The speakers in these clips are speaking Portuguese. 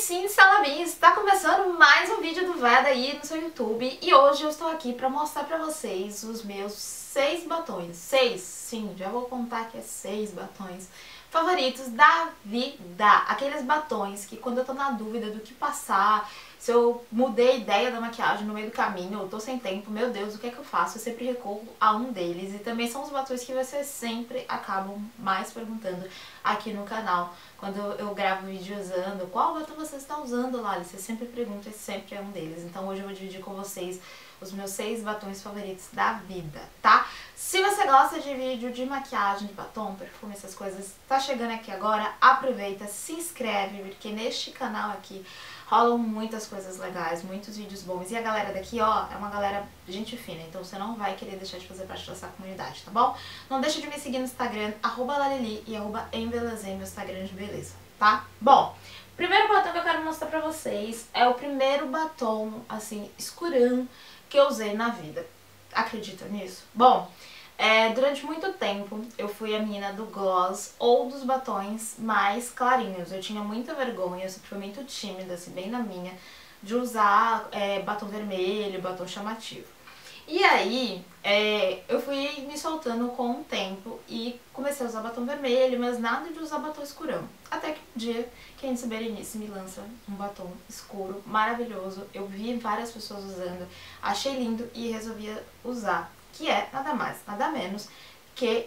sim, Salabins! Está começando mais um vídeo do Veda aí no seu YouTube e hoje eu estou aqui para mostrar para vocês os meus 6 batons. 6, sim, já vou contar que é 6 batons favoritos da vida. Aqueles batons que quando eu tô na dúvida do que passar, se eu mudei a ideia da maquiagem no meio do caminho, eu tô sem tempo, meu Deus, o que é que eu faço? Eu sempre recorro a um deles. E também são os batons que vocês sempre acabam mais perguntando aqui no canal. Quando eu gravo vídeo usando, qual batom você está usando, Lali? Você sempre pergunta e sempre é um deles. Então hoje eu vou dividir com vocês os meus 6 batons favoritos da vida, tá? Se você gosta de vídeo de maquiagem, de batom, perfume, essas coisas, tá chegando aqui agora, aproveita, se inscreve, porque neste canal aqui rolam muitas coisas legais, muitos vídeos bons. E a galera daqui, ó, é uma galera gente fina, então você não vai querer deixar de fazer parte dessa comunidade, tá bom? Não deixa de me seguir no Instagram, @lalili e @embelezei, meu Instagram de beleza, tá? Bom, primeiro batom que eu quero mostrar pra vocês é o primeiro batom, assim, escurão que eu usei na vida. Acredita nisso? Bom, durante muito tempo eu fui a menina do gloss ou dos batons mais clarinhos. Eu tinha muita vergonha, eu sempre fui muito tímida, assim, bem na minha, de usar batom vermelho, batom chamativo. E aí, eu fui me soltando com o tempo e comecei a usar batom vermelho, mas nada de usar batom escurão. Até que um dia, Candice Berenice me lança um batom escuro, maravilhoso. Eu vi várias pessoas usando, achei lindo e resolvi usar. Que é nada mais, nada menos que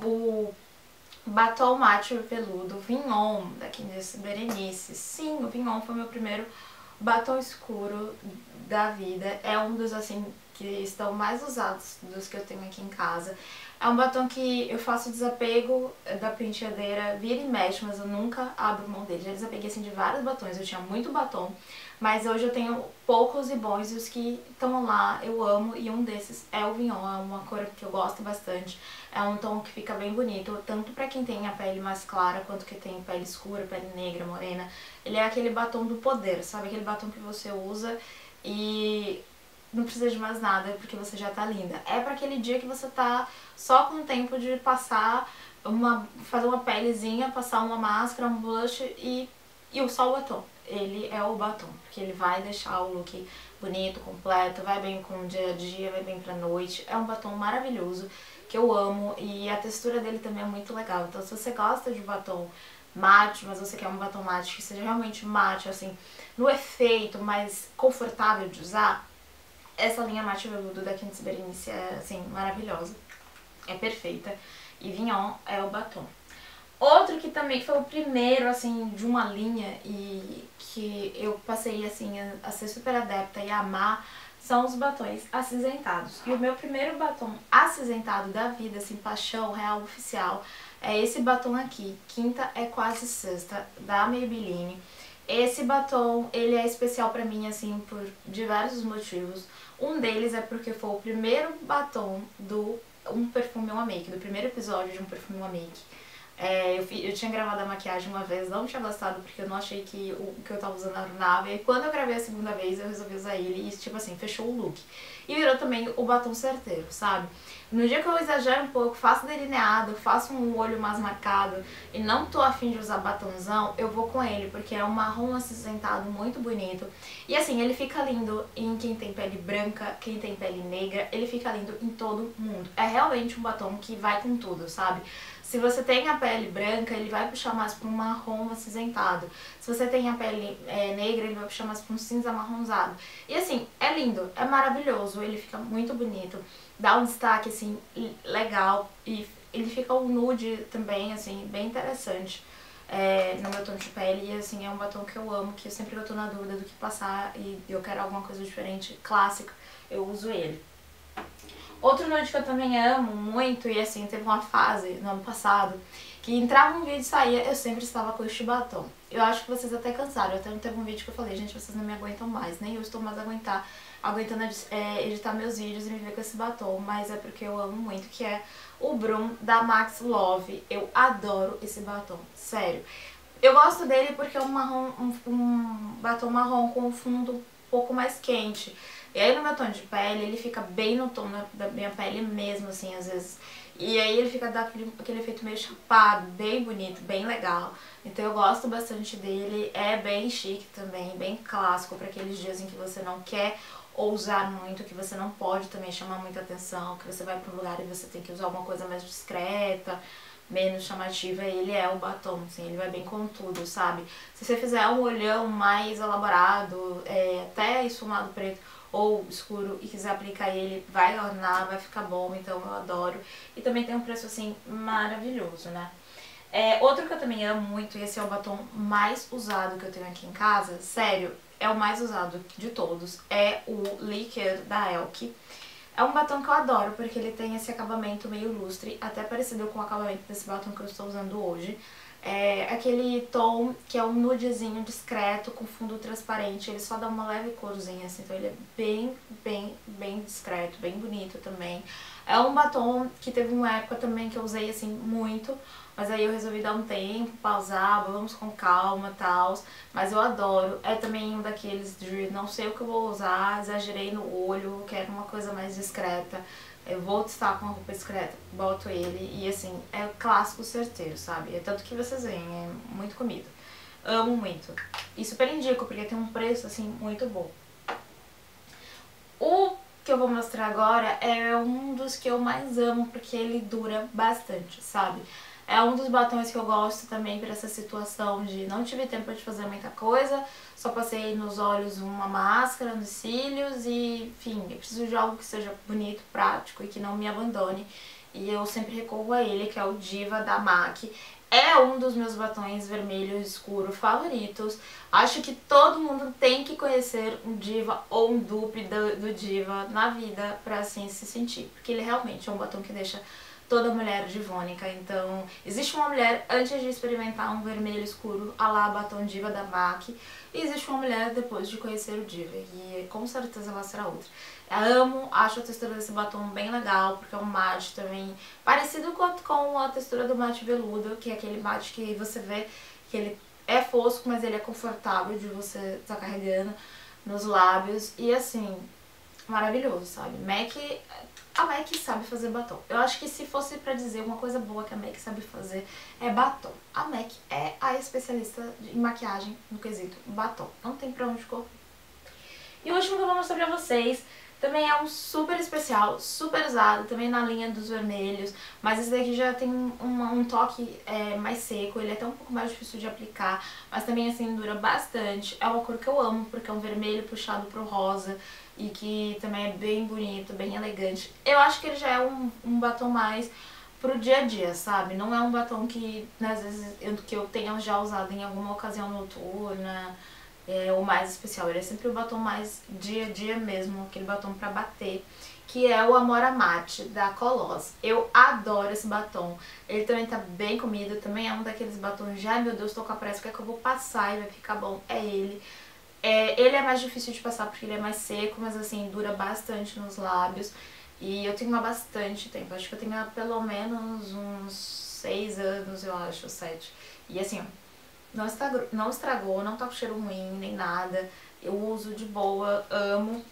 o batom mate veludo Vignon, da Candice Berenice. Sim, o Vignon foi meu primeiro batom escuro da vida. É um dos, assim, que estão mais usados dos que eu tenho aqui em casa. É um batom que eu faço desapego da penteadeira, vira e mexe, mas eu nunca abro mão dele. Já desapeguei, assim, de vários batons. Eu tinha muito batom, mas hoje eu tenho poucos e bons, e os que estão lá eu amo, e um desses é o Vignon. É uma cor que eu gosto bastante. É um tom que fica bem bonito, tanto pra quem tem a pele mais clara, quanto que tem pele escura, pele negra, morena. Ele é aquele batom do poder, sabe? Aquele batom que você usa e não precisa de mais nada porque você já tá linda. É pra aquele dia que você tá só com o tempo de passar fazer uma pelezinha, passar uma máscara, um blush e só o batom. Ele é o batom, porque ele vai deixar o look bonito, completo, vai bem com o dia a dia, vai bem pra noite. É um batom maravilhoso, que eu amo, e a textura dele também é muito legal. Então se você gosta de batom mate, mas você quer um batom mate que seja realmente mate, assim, no efeito, mais confortável de usar, essa linha mate veludo da Candice Berenice é, assim, maravilhosa. É perfeita. E Vignon é o batom. Outro que também foi o primeiro, assim, de uma linha e que eu passei, assim, a ser super adepta e a amar, são os batons acinzentados. E o meu primeiro batom acinzentado da vida, assim, paixão real oficial, é esse batom aqui, Quinta é Quase Sexta, da Maybelline. Esse batom, ele é especial pra mim, assim, por diversos motivos. Um deles é porque foi o primeiro batom do Um Perfume Uma Make, do primeiro episódio de Um Perfume Uma Make. Eu tinha gravado a maquiagem uma vez, não tinha gostado porque eu não achei que o que eu tava usando era nada. E quando eu gravei a segunda vez, eu resolvi usar ele e, tipo assim, fechou o look. E virou também o batom certeiro, sabe? No dia que eu exagero um pouco, faço delineado, faço um olho mais marcado e não tô afim de usar batonzão, eu vou com ele, porque é um marrom acinzentado muito bonito. E assim, ele fica lindo em quem tem pele branca, quem tem pele negra, ele fica lindo em todo mundo. É realmente um batom que vai com tudo, sabe? Se você tem a pele branca, ele vai puxar mais para um marrom acinzentado. Se você tem a pele negra, ele vai puxar mais para um cinza amarronzado. E assim, é lindo, é maravilhoso, ele fica muito bonito, dá um destaque assim legal e ele fica um nude também, assim, bem interessante no meu tom de pele. E assim, é um batom que eu amo, que sempre que eu tô na dúvida do que passar e eu quero alguma coisa diferente, clássica, eu uso ele. Outro nude que eu também amo muito, e assim, teve uma fase no ano passado que entrava um vídeo e saía, eu sempre estava com este batom. Eu acho que vocês até cansaram, até teve um vídeo que eu falei, gente, vocês não me aguentam mais, nem eu estou mais aguentando editar meus vídeos e me ver com esse batom, mas é porque eu amo muito, que é o Brum da Max Love. Eu adoro esse batom, sério. Eu gosto dele porque é um batom marrom com um fundo um pouco mais quente. E aí no meu tom de pele, ele fica bem no tom da minha pele mesmo, assim, às vezes. E aí ele fica dando aquele efeito meio chapado, bem bonito, bem legal. Então eu gosto bastante dele, é bem chique também, bem clássico para aqueles dias em que você não quer ousar muito, que você não pode também chamar muita atenção, que você vai para um lugar e você tem que usar alguma coisa mais discreta, menos chamativa. Ele é o batom, assim, ele vai bem com tudo, sabe? Se você fizer um olhão mais elaborado, até esfumado preto ou escuro e quiser aplicar ele, vai ornar, vai ficar bom, então eu adoro. E também tem um preço, assim, maravilhoso, né? Outro que eu também amo muito, e esse é o batom mais usado que eu tenho aqui em casa, sério, é o mais usado de todos, é o Liquid da Elke. É um batom que eu adoro, porque ele tem esse acabamento meio lustre, até parecido com o acabamento desse batom que eu estou usando hoje. É aquele tom que é um nudezinho discreto com fundo transparente, ele só dá uma leve corzinha, assim, então ele é bem discreto, bem bonito também. É um batom que teve uma época também que eu usei, assim, muito, mas aí eu resolvi dar um tempo, pausar, vamos com calma e tal, mas eu adoro. É também um daqueles de não sei o que eu vou usar, exagerei no olho, quero uma coisa mais discreta. Eu vou testar com uma roupa discreta, boto ele e assim, é clássico certeiro, sabe? É tanto que vocês veem, é muito comido. Amo muito. E super indico, porque tem um preço assim muito bom. O que eu vou mostrar agora é um dos que eu mais amo, porque ele dura bastante, sabe? É um dos batons que eu gosto também para essa situação de não tive tempo de fazer muita coisa, só passei nos olhos uma máscara, nos cílios e, enfim, eu preciso de algo que seja bonito, prático e que não me abandone. E eu sempre recorro a ele, que é o Diva da MAC. É um dos meus batons vermelho escuro favoritos. Acho que todo mundo tem que conhecer um Diva ou um dupe do Diva na vida pra assim se sentir. Porque ele realmente é um batom que deixa toda mulher divônica. Então, existe uma mulher antes de experimentar um vermelho escuro à la batom Diva da MAC, e existe uma mulher depois de conhecer o Diva, e com certeza ela será outra. Eu amo, acho a textura desse batom bem legal, porque é um mate também parecido com a textura do mate veludo, que é aquele mate que você vê que ele é fosco, mas ele é confortável de você estar carregando nos lábios, e assim, maravilhoso, sabe? A MAC sabe fazer batom. Eu acho que se fosse pra dizer uma coisa boa que a MAC sabe fazer, é batom. A MAC é a especialista em maquiagem no quesito batom. Não tem pra onde correr. E o último que eu vou mostrar pra vocês também é um super especial, super usado, também na linha dos vermelhos, mas esse daqui já tem um toque mais seco, ele é até um pouco mais difícil de aplicar, mas também assim dura bastante. É uma cor que eu amo, porque é um vermelho puxado pro rosa e que também é bem bonito, bem elegante. Eu acho que ele já é um batom mais pro dia a dia, sabe? Não é um batom que, né, às vezes, que eu tenha já usado em alguma ocasião noturna, ou mais especial. Ele é sempre o batom mais dia a dia mesmo, aquele batom pra bater, que é o Amora Mate, da Coloss. Eu adoro esse batom. Ele também tá bem comido, também é um daqueles batons de, ai meu Deus, tô com a pressa, o que é que eu vou passar e vai ficar bom? É ele. Ele é mais difícil de passar porque ele é mais seco, mas assim, dura bastante nos lábios. E eu tenho há bastante tempo, acho que eu tenho há pelo menos uns 6 anos, eu acho, 7. E assim, ó, não estragou, não tá com cheiro ruim, nem nada. Eu uso de boa, amo.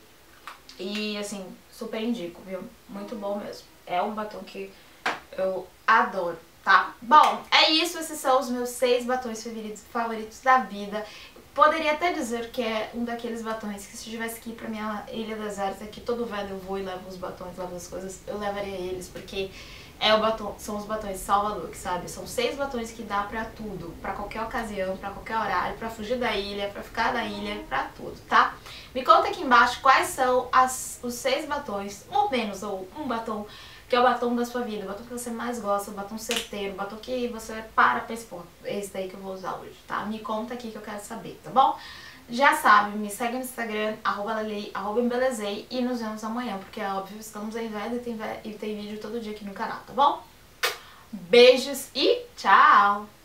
E assim, super indico, viu? Muito bom mesmo. É um batom que eu adoro, tá? Bom, é isso. Esses são os meus 6 batons favoritos da vida. Poderia até dizer que é um daqueles batons que se eu tivesse que ir pra minha ilha deserta, que todo velho eu vou e levo os batons, levo as coisas, eu levaria eles, porque são os batons salva-look, sabe? São 6 batons que dá pra tudo, pra qualquer ocasião, pra qualquer horário, pra fugir da ilha, pra ficar na ilha, pra tudo, tá? Me conta aqui embaixo quais são os 6 batons, ou menos, ou um batom, que é o batom da sua vida, o batom que você mais gosta, o batom certeiro, o batom que você pensa, pô, esse daí que eu vou usar hoje, tá? Me conta aqui que eu quero saber, tá bom? Já sabe, me segue no Instagram, @lalei, @embelezei, e nos vemos amanhã, porque é óbvio, estamos em veda e tem vídeo todo dia aqui no canal, tá bom? Beijos e tchau!